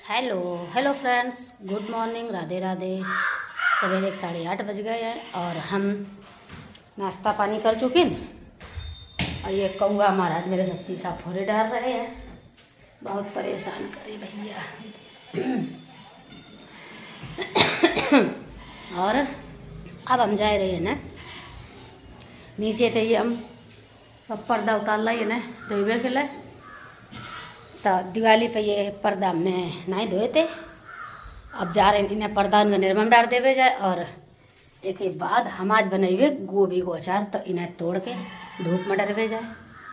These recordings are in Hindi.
Hello hello friends, good morning, Radhe Radhe. सवेरे 8:30 बज गए हैं और हम नाश्ता पानी कर चुके हैं। और ये कौआ महाराज मेरे साथ शीशा फोड़े डाल रहे हैं, बहुत परेशान करे भैया। और अब हम जा रहे हैं ना नीचे, तो ये हम पर्दा उतार लाइए ना धोबे के लिए। तो दिवाली पे ये पर्दा हमने नहीं धोए थे, अब जा रहे हैं इन्हें पर्दा का निर्मम डाल देवे जाए। और एक बाद हम आज बनाइए गोभी को अचार, तो इन्हें तोड़ के धूप में डरवे जाए।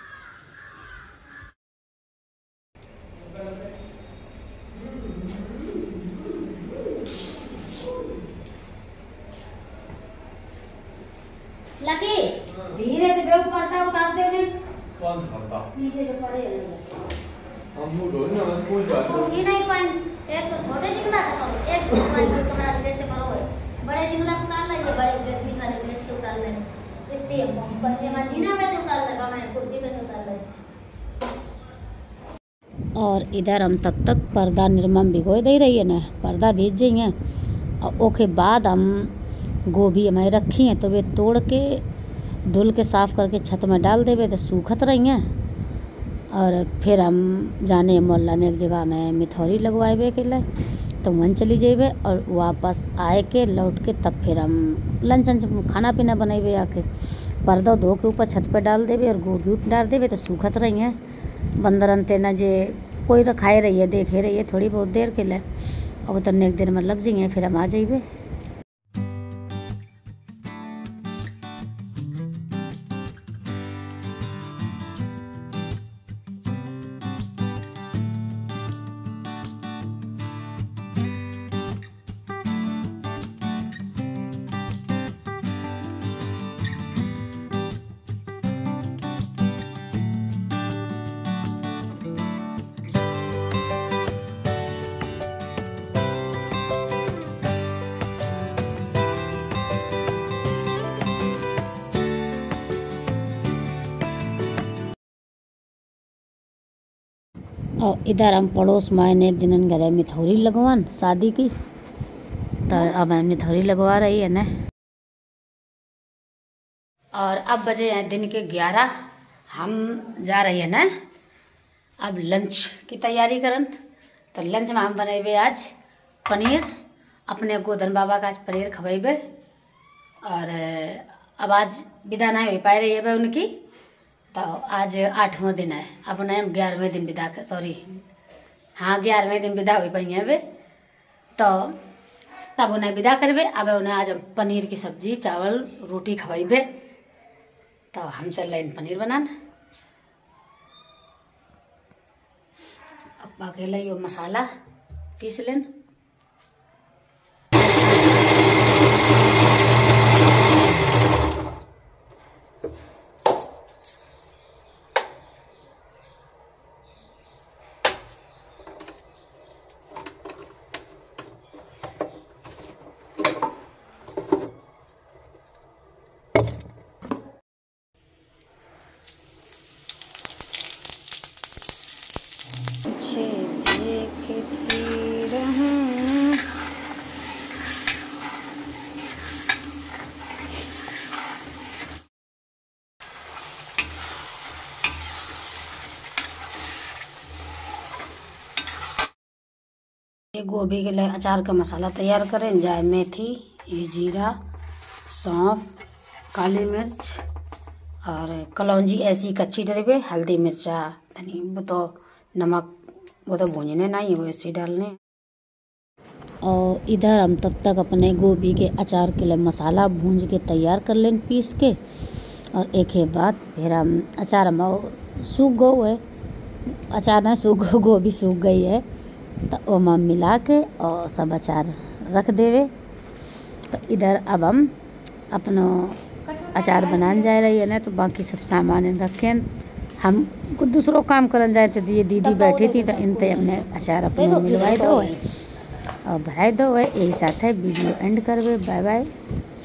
लकी धीरे से बेव पर्दा उतार दे ने। कौन पर्दा? नीचे जो पड़े हैं हम लोग ना स्कूल जाते हैं। जी नहीं पाइन, एक तो छोटे जिगला था, एक तो कमरा गेट से करो है, बड़े जिगला उतार ले, ये बड़े गेट भी सारे गेट से उतार ले। इतने बड़े में जीना में उतार ले, मैं कुर्सी पे से उतार ले। और इधर हम तब तक पर्दा निर्मम भिगोए दे रही है ना, पर्दा भीज जाइए। और ओके बाद हम गोभी हमारी रखी हैं, तो वे तोड़ के धुल के साफ करके छत में डाल देवे, तो सूखत रही हैं। और फिर हम जाने मोहल्ला में एक जगह में मिथौरी लगवाए के लिए, तो वहीं चली जाइए। और वापस आए के लौट के तब फिर हम लंच खाना पीना बनाइए। आके पर्दा धो के ऊपर छत पे डाल देवे और गोभी डाल देवे, तो सूखत रही हैं। बंदर अंते न जे कोई रखाए रही है, देखे रही है थोड़ी बहुत देर के लिए, और उतरने एक देर में लग जाइए, फिर हम आ जाइए। और इधर हम पड़ोस में एक जनन घर मिथौरी लगवान शादी की, तो अब हम मिथौरी लगवा रही है ना। और अब बजे हैं दिन के 11, हम जा रही है ना अब लंच की तैयारी करन। तो लंच में हम बनेबे आज पनीर, अपने गोधन बाबा का आज पनीर खवेबे। और अब आज विदा नहीं हो पाए रही है उनकी, तो आज 8वां दिन है। अब उन्हें 11वें दिन विदा, सॉरी हाँ 11वें दिन विदा हो पाई है वे, तो तब उन्हें विदा करबे। अब उन्हें आज हम पनीर की सब्जी चावल रोटी खवाइबे, तो हम चल रहे पनीर बनाना। अब अकेला ये मसाला पीस लें। ये गोभी के लिए अचार का मसाला तैयार करें। जाए मेथी, ये जीरा, सौंफ, काली मिर्च और कलौंजी ऐसी कच्ची डरबे, हल्दी मिर्चा धनी, वो तो नमक वो तो भूनने नहीं, वो ऐसी डालने। और इधर हम तब तक अपने गोभी के अचार के लिए मसाला भूंज के तैयार कर लें पीस के। और एक ही बात फिर हम अचार हम सूख गो है, अचार ना सूख गो, गोभी सूख गई है, तो वो हम मिला के और सब अचार रख देवे। तो इधर अब हम अपना अचार बनाने जा रही है ना, तो बाकी सब सामान रखें। हम कुछ दूसरों काम करने जाए, तो ये दीदी बैठी थी, तो इनते हमने अचार अपने मिलवाए दो और भराई दो है। यही साथ है वीडियो एंड करवे। Bye bye.